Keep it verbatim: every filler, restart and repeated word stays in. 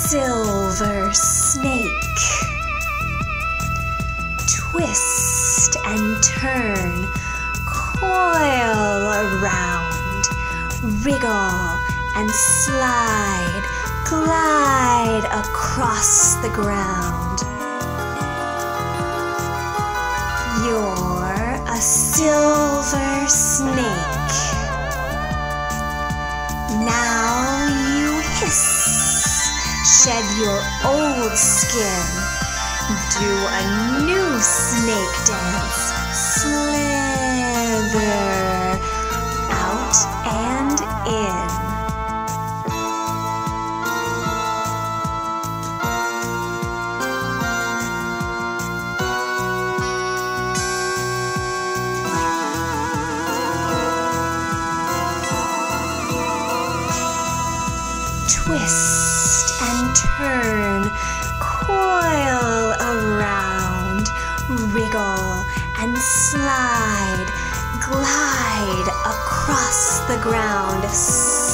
silver snake. Twist and turn, coil around, wriggle and slide, glide across the ground. You're a silver snake. Now you hiss, shed your old skin, do a new snake dance, slither out and in. Twist and turn, coil around, wriggle and slide, glide across the ground.